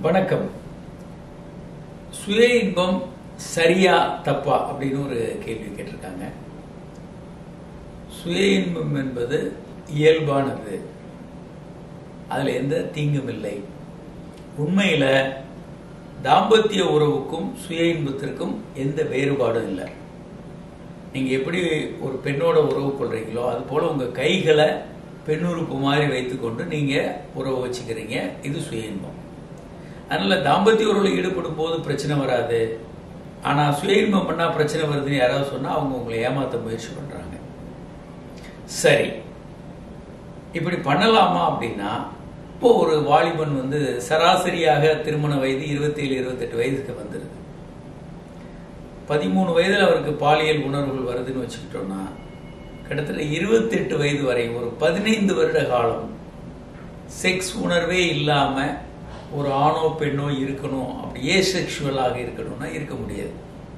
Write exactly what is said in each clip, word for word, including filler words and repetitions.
வணக்கம். சுய இன்பம் சரியா தப்பா அப்படின்னு ஒரு கேள்வி கேட்டிருக்காங்க. சுய இன்பம் என்பது இயல்பானது, அதுல எந்த தீங்கும் இல்லை. உண்மையில தாம்பத்திய உறவுக்கும் சுய இன்பத்திற்கும் எந்த வேறுபாடும் இல்லை. நீங்க எப்படி ஒரு பெண்ணோட உறவு கொள்றீங்களோ அது போல உங்க கைகளை பெண்ணுறுப்பு மாதிரி வைத்துக்கொண்டு நீங்க உறவு வச்சுக்கிறீங்க. இது சுய இன்பம். அதனால தாம்பத்திய உறவில் ஈடுபடும் போது பிரச்சனை வராது. ஆனா சுய இன்பம் பண்ணா பிரச்சனை வருதுன்னு யாராவது சொன்னா அவங்க உங்களை ஏமாத்த முயற்சி பண்றாங்க. சரி, இப்படி பண்ணலாமா அப்படின்னா, இப்போ ஒரு வாலிபன் வந்து சராசரியாக திருமண வயது இருபத்தி ஏழு இருபத்தி எட்டு வயதுக்கு வந்துருது. பதிமூணு வயதில் அவருக்கு பாலியல் உணர்வுகள் வருதுன்னு வச்சுக்கிட்டோம்னா, கிட்டத்தட்ட இருபத்தி எட்டு வயது வரை ஒரு பதினைந்து வருட காலம் செக்ஸ் உணர்வே இல்லாம ஒரு ஆணோ பெண்ணோ இருக்கணும், அப்படியே செக்ஷுவலாக இருக்கணும்னா இருக்க முடியாது.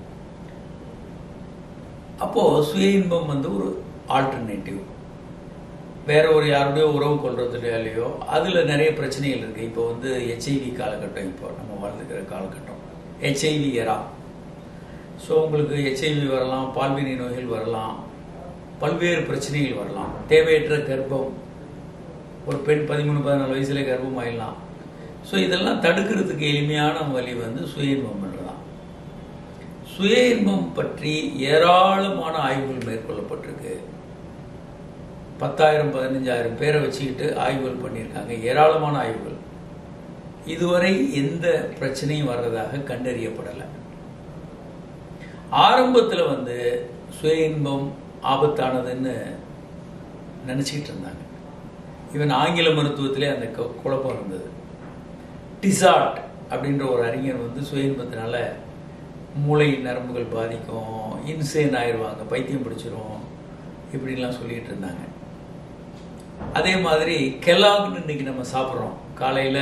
அப்போ சுய இன்பம் வந்து ஒரு ஆல்டர்னேட்டிவ். வேற ஒரு யாருடைய உறவு கொள்றதுலையோ அதுல நிறைய பிரச்சனைகள் இருக்கு. இப்போ வந்து ஹெச்ஐவி காலகட்டம், இப்போ நம்ம வாழ்ந்துக்கிற காலகட்டம் ஹெச்ஐவி எரா. ஸோ உங்களுக்கு ஹெச்ஐவி வரலாம், பால்வினை நோய்கள் வரலாம், பல்வேறு பிரச்சனைகள் வரலாம். தேவையற்ற கர்ப்பம், ஒரு பெண் பதிமூணு பதினாலு வயசுல கர்ப்பம் ஆயிடலாம். ஸோ இதெல்லாம் தடுக்கிறதுக்கு எளிமையான வழி வந்து சுய இன்பம் பண்ணுறதான். சுய இன்பம் பற்றி ஏராளமான ஆய்வுகள் மேற்கொள்ளப்பட்டிருக்கு. பத்தாயிரம் பதினஞ்சாயிரம் பேரை வச்சுக்கிட்டு ஆய்வுகள் பண்ணியிருக்காங்க. ஏராளமான ஆய்வுகள். இதுவரை எந்த பிரச்சனையும் வர்றதாக கண்டறியப்படலை. ஆரம்பத்தில் வந்து சுய இன்பம் ஆபத்தானதுன்னு நினைச்சிட்டு இருந்தாங்க. இவன் ஆங்கில மருத்துவத்திலே அந்த குழப்பம் இருந்தது. டிசார்ட் அப்படின்ற ஒரு அறிஞர் வந்து சுய இன்பத்தினால மூளை நரம்புகள் பாதிக்கும், இன்சேன் ஆயிடுவாங்க, பைத்தியம் பிடிச்சிரும், இப்படிலாம் சொல்லிட்டு இருந்தாங்க. அதே மாதிரி கெலாக்னு இன்னைக்கு நம்ம சாப்பிட்றோம். காலையில்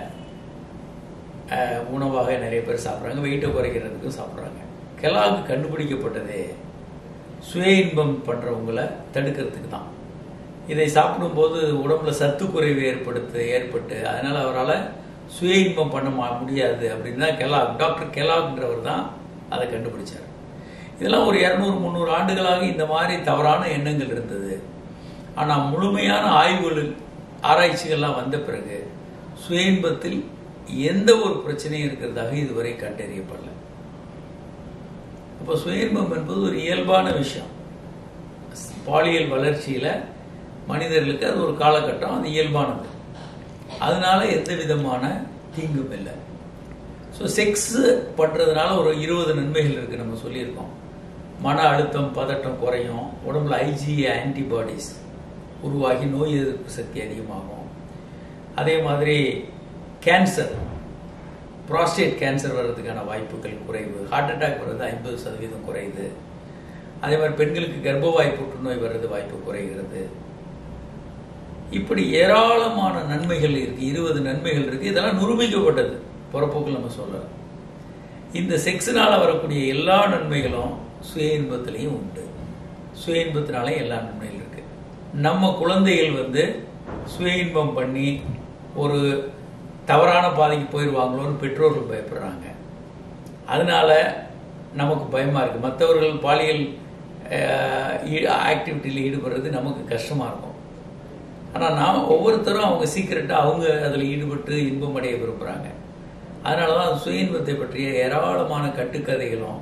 உணவாக நிறைய பேர் சாப்பிட்றாங்க, வெயிட்டை குறைக்கிறதுக்கும் சாப்பிட்றாங்க. கெலாக் கண்டுபிடிக்கப்பட்டதே சுய இன்பம் பண்ணுறவங்களை தடுக்கிறதுக்கு தான். இதை சாப்பிடும்போது உடம்புல சத்து குறைவு ஏற்படுத்து ஏற்பட்டு அதனால் அவரால் சுய இன்பம் பண்ண முடியாது அப்படின்னு தான் கெலாக், டாக்டர் கெலாக்ன்றவர் தான் அதை கண்டுபிடிச்சார். இதெல்லாம் ஒரு இரநூறு முந்நூறு ஆண்டுகளாக இந்த மாதிரி தவறான எண்ணங்கள் இருந்தது. ஆனால் முழுமையான ஆய்வுகள் ஆராய்ச்சிகள்லாம் வந்த பிறகு சுய இன்பத்தில் எந்த ஒரு பிரச்சனையும் இருக்கிறதாக இதுவரை கண்டறியப்படல. அப்போ சுய இன்பம் என்பது ஒரு இயல்பான விஷயம். பாலியல் வளர்ச்சியில மனிதர்களுக்கு அது ஒரு காலகட்டம், அது இயல்பானது. அதனால எந்த விதமான தீங்கும் இல்லை. ஸோ செக்ஸ் பண்றதுனால ஒரு இருபது நன்மைகள் இருக்கு. நம்ம சொல்லியிருக்கோம். மன அழுத்தம் பதட்டம் குறையும், உடம்புல ஐஜிஏ ஆன்டிபாடிஸ் உருவாகி நோய் எதிர்ப்பு சக்தி அதிகமாகும். அதே மாதிரி கேன்சர், ப்ராஸ்டேட் கேன்சர் வர்றதுக்கான வாய்ப்புகள் குறைவு, ஹார்ட் அட்டாக் வர்றது ஐம்பது சதவீதம் குறையுது. அதே மாதிரி பெண்களுக்கு கர்ப்பவாய் புற்றுநோய் வர்றது வாய்ப்பு குறைகிறது. இப்படி ஏராளமான நன்மைகள் இருக்கு. இருபது நன்மைகள் இருக்கு. இதெல்லாம் நிரூபிக்கப்பட்டது, புறப்போக்கில் நம்ம சொல்லலாம். இந்த செக்ஸ்னால வரக்கூடிய எல்லா நன்மைகளும் சுய இன்பத்திலையும் உண்டு. சுய இன்பத்தினாலே எல்லா நன்மைகள் இருக்கு. நம்ம குழந்தைகள் வந்து சுய இன்பம் பண்ணி ஒரு தவறான பாதைக்கு போயிடுவாங்களோன்னு பெற்றோர்கள் பயப்படுறாங்க. அதனால நமக்கு பயமா இருக்கு. மற்றவர்கள் பாலியல் ஆக்டிவிட்டியில் ஈடுபடுறது நமக்கு கஷ்டமா இருக்கும். ஆனால் நாம் ஒவ்வொருத்தரும் அவங்க சீக்கிரட்டாக அவங்க அதில் ஈடுபட்டு இன்பம் அடைய விரும்புகிறாங்க. அதனால தான் சுய இன்பத்தை பற்றிய ஏராளமான கட்டுக்கதைகளும்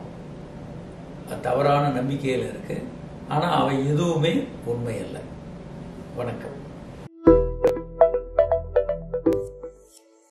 தவறான நம்பிக்கைகள் இருக்கு. ஆனால் அவை எதுவுமே உண்மை அல்ல. வணக்கம்.